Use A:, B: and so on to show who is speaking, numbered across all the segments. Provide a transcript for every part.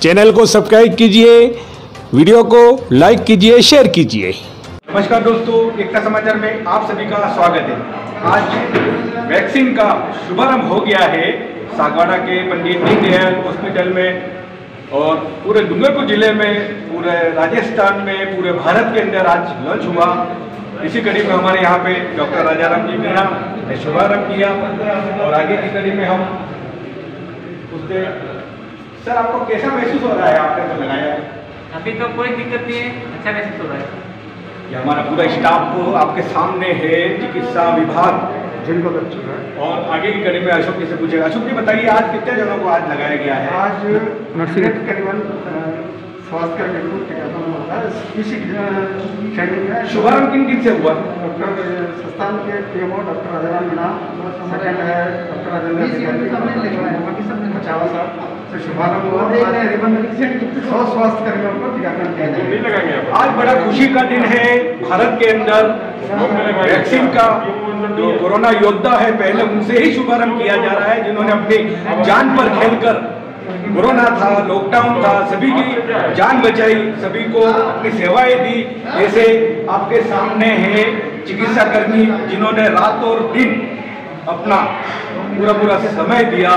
A: Channel को subscribe कीजिए, video को लाइक कीजिए, शेयर कीजिए।
B: नमस्कार दोस्तों, एकता समाचार में आप सभी का स्वागत है। आज वैक्सीन का शुभारंभ हो गया है सागवाड़ा के पंडित दीनदयाल हॉस्पिटल में और पूरे डूंगरपुर जिले में, पूरे राजस्थान में, पूरे भारत के अंदर आज लॉन्च हुआ। इसी कड़ी में हमारे यहाँ पे डॉक्टर राजाराम जी मीणा ने शुभारंभ किया और आगे की कड़ी में हम उससे सर आपको कैसा महसूस हो रहा है? आपने तो लगाया है।
C: अभी तो कोई दिक्कत नहीं है, अच्छा महसूस हो रहा है।
B: ये हमारा पूरा स्टाफ आपके सामने है, चिकित्सा विभाग जिनको लग चुका है। और आगे की कड़ी में अशोक जी से पूछेगा। अशोक जी बताइए, आज कितने जनों को आज लगाया गया है?
D: आज करीबन स्वास्थ्य होता है। इसी
B: शुभारंभ किन से हुआ?
D: डॉक्टर संस्थान के PMO doctor Rajaram Meena, second है डॉक्टर राजेंद्र पचावा साहब से शुभारंभ हुआ। करीबन 100 स्वास्थ्य कर्मियों को टीकाकरण किया गया।
B: आज बड़ा खुशी का दिन है भारत के अंदर। वैक्सीन का जो कोरोना योद्धा है, पहले उनसे ही शुभारंभ किया जा रहा है, जिन्होंने अपनी जान पर खेलकर, कोरोना था, लॉकडाउन था, सभी की जान बचाई, सभी को अपनी सेवाएं दी। ऐसे आपके सामने है चिकित्सा कर्मी जिन्होंने रात और दिन अपना पूरा समय दिया।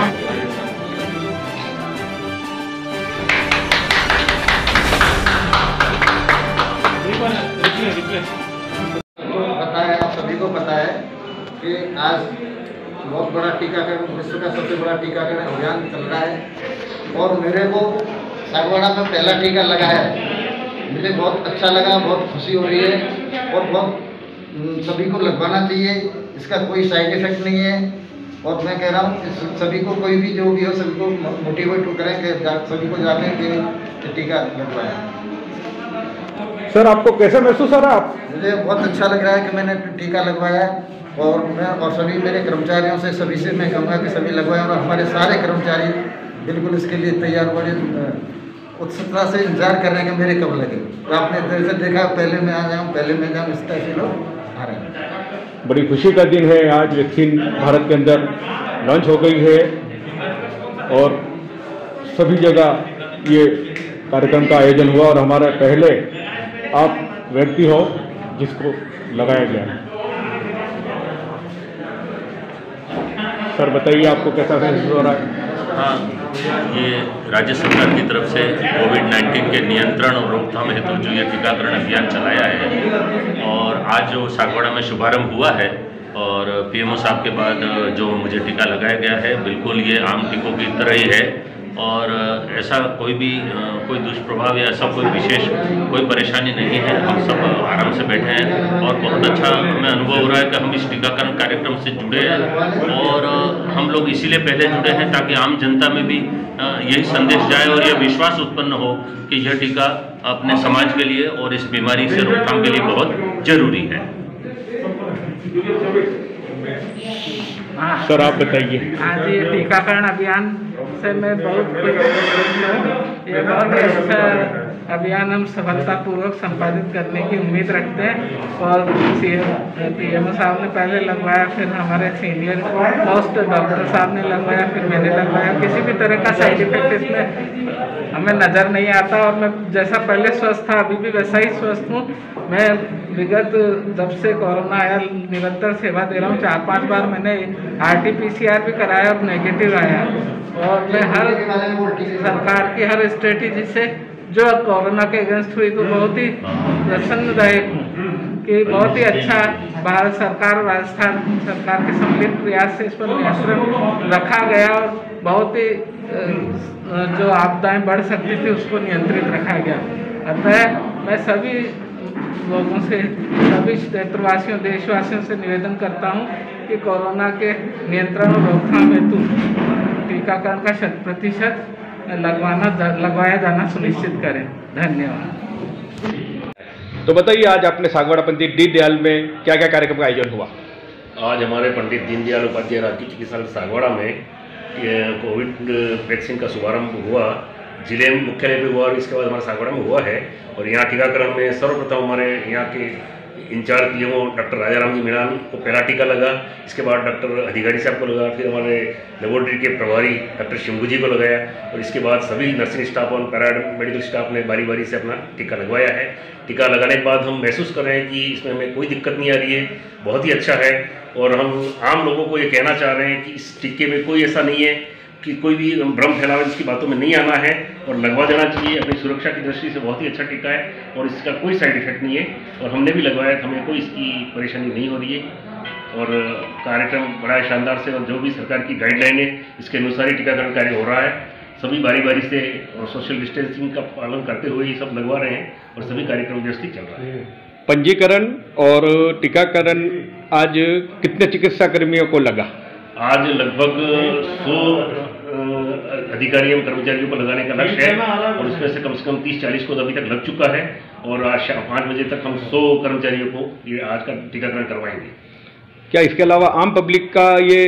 D: बताया, आप सभी को पता है कि आज बहुत बड़ा टीकाकरण, विश्व का सबसे बड़ा टीकाकरण अभियान चल रहा है और मेरे को सागवाड़ा में पहला टीका लगा है। मुझे बहुत अच्छा लगा, बहुत खुशी हो रही है और बहुत सभी को लगवाना चाहिए। इसका कोई साइड इफेक्ट नहीं है और मैं कह रहा हूँ कि सभी को, कोई भी जो भी हो, सभी को मोटिवेट करें कि सभी को जाने के टीका लगवाएं।
B: सर आपको कैसा महसूस हो रहा है?
D: मुझे बहुत अच्छा लग रहा है कि मैंने टीका लगवाया और मैं और सभी मेरे कर्मचारियों से, सभी से मैं कहूँगा कि सभी लगवाएं और हमारे सारे कर्मचारी बिल्कुल इसके लिए तैयार, बड़े उत्सुकता से इंतजार कर रहे हैं कि मेरे कब लगे। तो आपने जैसे देखा, पहले मैं आ जाऊँ, पहले मैं जाऊँ, इस तरह से लोग आ रहे हैं।
A: बड़ी खुशी का दिन है। आज वैक्सीन भारत के अंदर लॉन्च हो गई है और सभी जगह ये कार्यक्रम का आयोजन हुआ और हमारा पहले आप व्यक्ति हो जिसको लगाया गया है। सर बताइए, आपको कैसा महसूस हो रहा है?
E: हाँ, ये राज्य सरकार की तरफ से कोविड-19 के नियंत्रण और रोकथाम हेतु जो ये टीकाकरण अभियान चलाया है और आज जो सागवाड़ा में शुभारंभ हुआ है और पीएमओ साहब के बाद जो मुझे टीका लगाया गया है, बिल्कुल ये आम टीकों की तरह ही है और ऐसा कोई भी कोई दुष्प्रभाव या ऐसा कोई विशेष कोई परेशानी नहीं है। हम सब आराम से बैठे हैं और बहुत अच्छा हमें अनुभव हो रहा है कि हम इस टीकाकरण कार्यक्रम से जुड़े हैं और हम लोग इसीलिए पहले जुड़े हैं ताकि आम जनता में भी यही संदेश जाए और यह विश्वास उत्पन्न हो कि यह टीका अपने समाज के लिए और इस बीमारी से रोकथाम के लिए बहुत जरूरी है।
A: सर आप बताइए।
C: आज ये टीकाकरण अभियान से मैं बहुत ये बहुत ही अच्छा अभियान हम सफलतापूर्वक संपादित करने की उम्मीद रखते हैं और पीएमओ साहब ने पहले लगवाया, फिर हमारे सीनियर मोस्ट डॉक्टर साहब ने लगवाया, फिर मैंने लगवाया। किसी भी तरह का साइड इफेक्ट इसमें हमें नज़र नहीं आता और मैं जैसा पहले स्वस्थ था अभी भी वैसा ही स्वस्थ हूँ। मैं विगत जब से कोरोना आया निरंतर सेवा दे रहा हूँ। 4-5 बार मैंने RT-PCR भी कराया और नेगेटिव आया और मैं हर सरकार की हर स्ट्रेटेजी से जो कोरोना के अगेंस्ट हुई तो बहुत ही प्रसन्नदायक हूँ कि बहुत ही अच्छा भारत सरकार और राजस्थान सरकार के सम्मिलित प्रयास से इस पर नियंत्रण रखा गया और बहुत ही जो आपदाएं बढ़ सकती थी उसको नियंत्रित रखा गया। अतः मैं सभी लोगों से, सभी क्षेत्रवासियों, देशवासियों से निवेदन करता हूं कि कोरोना के नियंत्रण और रोकथाम हेतु टीकाकरण का 100% लगवाया जाना सुनिश्चित करें। धन्यवाद।
A: तो बताइए, आज आपने सागवाड़ा पंडित दीनदयाल में क्या क्या कार्यक्रम का आयोजन हुआ?
E: आज हमारे पंडित दीनदयाल उपाध्याय राजकीय चिकित्सालय सागवाड़ा में कोविड वैक्सीन का शुभारंभ हुआ। जिले मुख्यालय पे हुआ और इसके बाद हमारे सागवाड़ा में हुआ है और यहाँ टीकाकरण में सर्वप्रथम हमारे यहाँ के
F: incharge PMO doctor Rajaram ji Meena को पहला टीका लगा। इसके बाद डॉक्टर अधिकारी साहब को लगा, फिर हमारे लेबोरेटरी के प्रभारी डॉक्टर शंभू जी को लगाया, और इसके बाद सभी नर्सिंग स्टाफ और पैरा मेडिकल स्टाफ ने बारी बारी से अपना टीका लगवाया है। टीका लगाने के बाद हम महसूस कर रहे हैं कि इसमें हमें कोई दिक्कत नहीं आ रही है, बहुत ही अच्छा है। और हम आम लोगों को ये कहना चाह रहे हैं कि इस टीके में कोई ऐसा नहीं है कि कोई भी भ्रम फैलावे इसकी बातों में नहीं आना है और लगवा देना चाहिए। अपनी सुरक्षा की दृष्टि से बहुत ही अच्छा टीका है और इसका कोई साइड इफेक्ट नहीं है, और हमने भी लगवाया तो हमें कोई इसकी परेशानी नहीं हो रही है। और कार्यक्रम बड़ा शानदार से, और जो भी सरकार की गाइडलाइन है इसके अनुसार ही टीकाकरण कार्य हो रहा है। सभी बारी बारी से और सोशल डिस्टेंसिंग का पालन करते हुए ये सब लगवा रहे हैं और सभी कार्यक्रम व्यवस्थित चल रहा है।
A: पंजीकरण और टीकाकरण आज कितने चिकित्सा कर्मियों को लगा?
F: आज लगभग 100 अधिकारी एवं कर्मचारियों को लगाने का लक्ष्य है, और उसमें से कम 30-40 को अभी तक लग चुका है, और आज शाम 5 बजे तक हम 100 कर्मचारियों को ये आज का टीकाकरण करवाएंगे।
A: क्या इसके अलावा आम पब्लिक का ये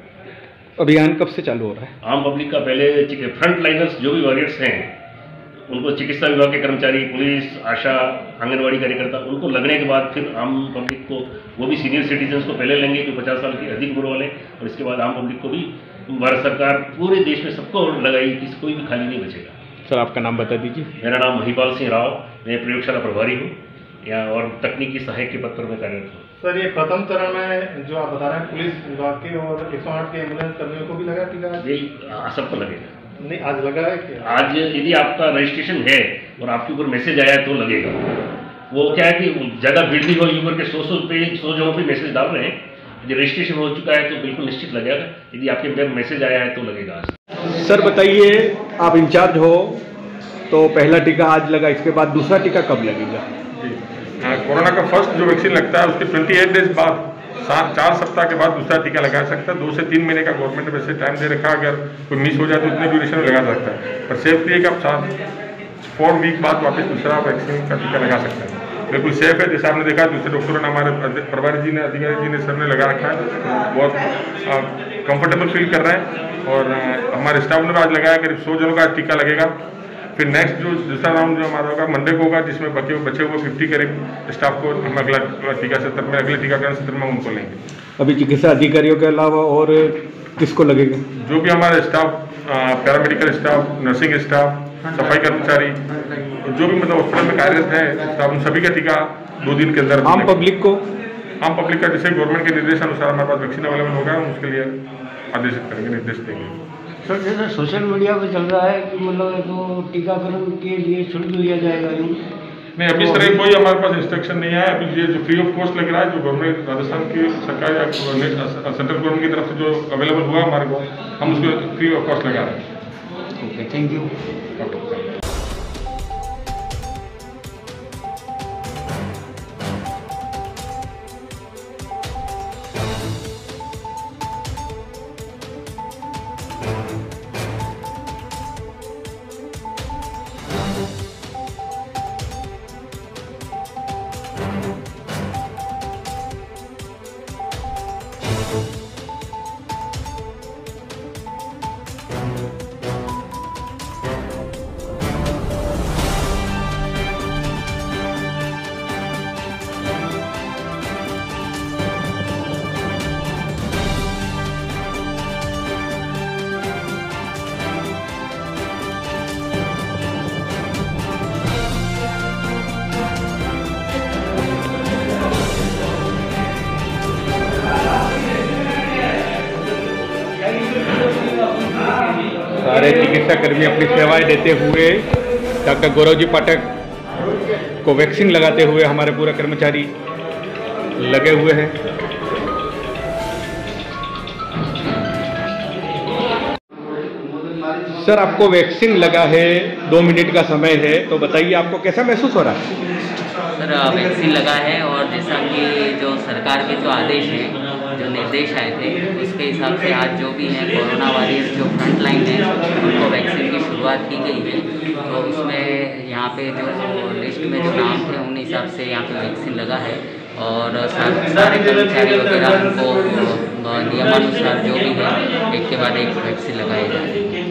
A: अभियान कब से चालू हो रहा है?
F: आम पब्लिक का पहले फ्रंट लाइनर्स जो भी वॉरियर्स हैं उनको चिकित्सा विभाग के कर्मचारी, पुलिस, आशा, आंगनवाड़ी कार्यकर्ता, उनको लगने के बाद फिर आम पब्लिक को, वो भी सीनियर सिटीजन्स को पहले लेंगे जो 50 साल की अधिक उम्र वाले, और इसके बाद आम पब्लिक को भी भारत सरकार पूरे देश में सबको लगाई, किसी कोई भी खाली नहीं बचेगा।
A: सर आपका नाम बता दीजिए।
F: मेरा नाम महिपाल सिंह राव, मैं प्रयोगशाला प्रभारी हूँ यहाँ और तकनीकी सहायक के पद पर मैं कार्यरत हूँ।
G: सर ये प्रथम चरण में जो आप बता रहे हैं पुलिस विभाग के और 108 के एम्बुलेंस कर्मियों को भी लगा टीका?
F: यही सबको लगेगा।
G: नहीं, आज लगा है क्या?
F: आज यदि आपका रजिस्ट्रेशन है और आपके ऊपर मैसेज आया है तो लगेगा। वो क्या है कि ज़्यादा भीड़ नहीं हो, यूबर के 100 जगहों पे मैसेज डाल रहे हैं। यदि रजिस्ट्रेशन हो चुका है तो बिल्कुल निश्चित लगेगा, यदि आपके पास मैसेज आया है तो लगेगा आज।
A: सर बताइए, आप इंचार्ज हो तो पहला टीका आज लगा, इसके बाद दूसरा टीका कब लगेगा?
H: कोरोना का फर्स्ट जो वैक्सीन लगता है उसके 28 डेज बाद 4 सप्ताह के बाद दूसरा टीका लगा सकता है। 2 से 3 महीने का गवर्नमेंट ने वैसे टाइम दे रखा है, अगर कोई मिस हो जाए तो उतने ड्यूरेशन में लगा सकता है, पर सेफ्टी है कि आप 4 वीक बाद वापस दूसरा वैक्सीन का टीका लगा सकते हैं। बिल्कुल सेफ है, जैसे आपने देखा दूसरे डॉक्टरों ने, हमारे प्रभारी जी ने, अधिकारी जी ने, सर ने लगा रखा है, बहुत कंफर्टेबल फील कर रहे हैं। और हमारे स्टाफ ने आज लगाया, करीब 100 जनों का टीका लगेगा। फिर नेक्स्ट जो दूसरा राउंड जो हमारा होगा मंडे को होगा, जिसमें बचे हुए 50 करीब स्टाफ को हम अगला टीका सत्र में, अगले टीकाकरण सत्र में उनको लेंगे।
A: अभी चिकित्सा अधिकारियों के अलावा और किसको लगेगा?
H: जो भी हमारे staff, paramedical staff, nursing staff, सफाई कर्मचारी, जो भी मतलब हॉस्पिटल में कार्यरत है स्टाफ, उन सभी का टीका 2 दिन के अंदर।
A: आम पब्लिक का
H: जैसे गवर्नमेंट के निर्देश अनुसार हमारे पास वैक्सीन अवेलेबल होगा, हम उसके लिए आदेशित करेंगे, निर्देश देंगे।
I: सर जैसे सोशल मीडिया पे चल रहा है कि मतलब तो टीकाकरण के लिए शुल्क लिया जाएगा, यूँ
H: नहीं, अभी इस तरह कोई हमारे पास इंस्ट्रक्शन नहीं है। अभी ये जो फ्री ऑफ कॉस्ट लग रहा है, जो गवर्नमेंट राजस्थान की सरकार या सेंट्रल गवर्नमेंट की तरफ से जो अवेलेबल हुआ हमारे को, हम उसको फ्री ऑफ कॉस्ट लगा रहे हैं।
I: Okay, thank you.
A: सारे चिकित्सा कर्मी अपनी सेवाएं देते हुए, डॉक्टर गौरव जी पाठक को वैक्सीन लगाते हुए हमारे पूरे कर्मचारी लगे हुए हैं। सर आपको वैक्सीन लगा है, 2 मिनट का समय है, तो बताइए आपको कैसा महसूस हो रहा है?
J: सर वैक्सीन लगा है, और जैसा कि जो सरकार के जो आदेश हैं, जो निर्देश आए थे, उसके हिसाब से आज जो भी हैं कोरोना वॉरियर्स जो फ्रंट लाइन है उनको वैक्सीन की शुरुआत की गई है। तो उसमें यहाँ पे जो लिस्ट में जो नाम थे उन हिसाब से यहाँ पे वैक्सीन लगा है, और सारे कर्मचारी वगैरह उनको नियमानुसार जो भी है एक के बाद एक वैक्सीन लगाए जा रहे हैं।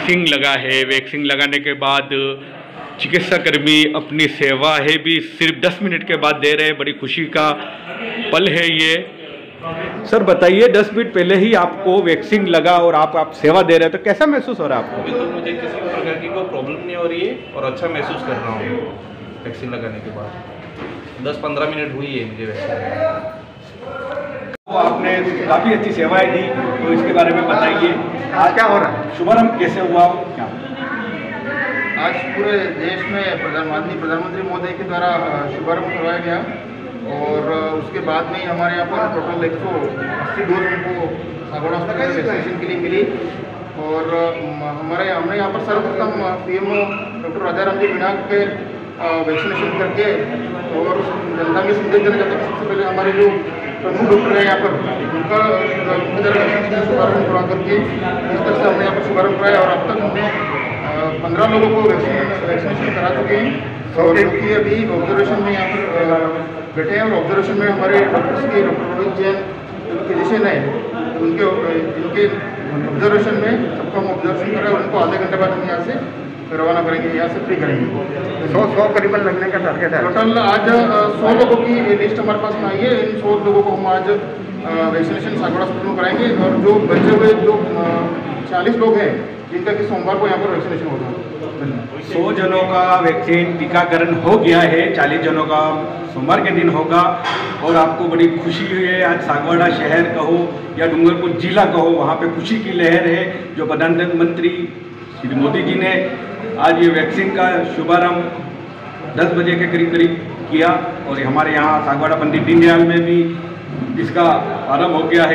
B: वैक्सीन लगा है, वैक्सीन लगाने के बाद चिकित्साकर्मी अपनी सेवा है भी सिर्फ 10 मिनट के बाद दे रहे हैं। बड़ी खुशी का पल है ये। सर बताइए, 10 मिनट पहले ही आपको वैक्सीन लगा और आप सेवा दे रहे हैं, तो कैसा महसूस हो रहा है आपको?
K: बिल्कुल, मुझे किसी प्रकार की कोई प्रॉब्लम नहीं हो रही है और अच्छा महसूस कर रहा हूँ वैक्सीन लगाने के बाद। 10-15 मिनट हुई है मुझे वैक्सीन।
B: तो आपने काफ़ी अच्छी सेवाएं दी, तो इसके बारे में बताइए आज क्या हो रहा है, शुभारंभ कैसे हुआ क्या?
G: आज पूरे देश में प्रधानमंत्री महोदय के द्वारा शुभारंभ करवाया गया और उसके बाद में ही हमारे यहाँ पर टोटल 180 डोज हमको सागवाड़ा हॉस्पिटल में वैक्सीनेशन के लिए मिली। और हमने यहाँ पर सर्वप्रथम पीएमओ डॉक्टर राजाराम जी मीणा के वैक्सीनेशन करके और जनता में संदेश देना चाहते हैं। सबसे पहले हमारे जो प्रमुख डॉक्टर है यहाँ पर उनका वैक्सीनेशन शुभारंभ करवा करके इस तरह से हमने यहाँ पर शुभारंभ कराया और अब तक हमने 15 लोगों को वैक्सीनेशन करा चुके हैं और जो कि अभी ऑब्जर्वेशन में यहाँ पर बैठे हैं। और ऑब्जर्वेशन में हमारे डॉक्टर्स के डॉक्टर रोहित जैन जो फिजिशियन है जिनके ऑब्जर्वेशन में सबको हम ऑब्जर्वेशन कर रहे हैं। उनको आधे घंटे बाद हम यहाँ से रवाना करेंगे, यहाँ से फ्री करेंगे। 100 करीबन लगने का टारगेट है। टोटल आज 100 लोगों की लिस्ट हमारे पास में आई है। इन 100 लोगों को हम आज वैक्सीनेशन सागवाड़ा हॉस्पिटल में कराएंगे और जो बचे हुए जो 40 लोग हैं जिनका कि सोमवार को यहाँ पर वैक्सीनेशन होगा।
B: 100 जनों का वैक्सीन टीकाकरण हो गया है, 40 जनों का सोमवार के दिन होगा। और आपको बड़ी खुशी हुई है, आज सागवाड़ा शहर कहो या डूंगरपुर जिला कहो, वहाँ पे खुशी की लहर है। जो प्रधानमंत्री श्री मोदी जी ने आज ये वैक्सीन का शुभारंभ 10 बजे के करीब किया और हमारे यहाँ सागवाड़ा पंडित दीनदयाल में भी इसका आरंभ हो गया है।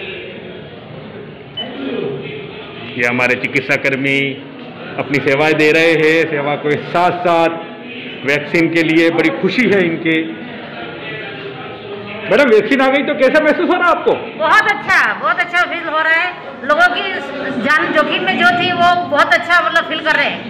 B: ये हमारे चिकित्साकर्मी अपनी सेवाएं दे रहे हैं, सेवा के साथ साथ वैक्सीन के लिए बड़ी खुशी है इनके। मैडम वैक्सीन आ गई तो कैसा महसूस हो रहा है आपको?
L: बहुत अच्छा फील हो रहा है। लोगों की जान जोखिम में जो थी वो बहुत अच्छा मतलब फील कर रहे हैं।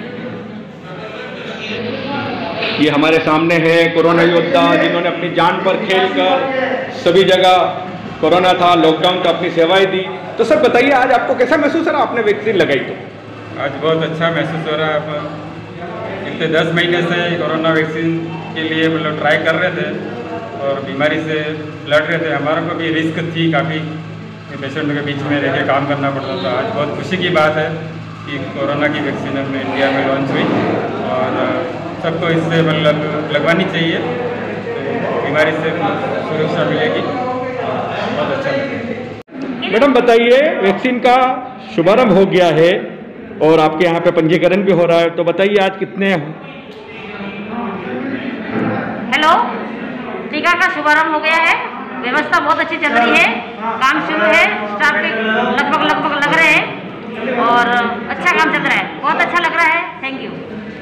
B: ये हमारे सामने है कोरोना योद्धा जिन्होंने अपनी जान पर खेलकर सभी जगह कोरोना था, लॉकडाउन था, अपनी सेवाएं दी। तो सर बताइए आज आपको कैसा महसूस हो रहा है, आपने वैक्सीन लगाई तो?
M: आज बहुत अच्छा महसूस हो रहा है। पिछले 10 महीने से कोरोना वैक्सीन के लिए मतलब ट्राई कर रहे थे और बीमारी से लड़ रहे थे। हमारा को भी रिस्क थी काफ़ी, पेशेंट के बीच में रह के काम करना पड़ता था। आज बहुत खुशी की बात है कि कोरोना की वैक्सीन अपने इंडिया में लॉन्च हुई और सबको इससे मतलब लगवानी चाहिए, तो बीमारी से सुरक्षा मिलेगी। बहुत अच्छा लगेगा।
B: मैडम बताइए, वैक्सीन का शुभारंभ हो गया है और आपके यहाँ पे पंजीकरण भी हो रहा है, तो बताइए आज कितने?
L: हेलो, टीका का शुभारंभ हो गया है, व्यवस्था बहुत अच्छी चल रही है, काम शुरू है, स्टाफ के लगभग लग रहे हैं और अच्छा काम चल रहा है, बहुत अच्छा लग रहा है। Thank you.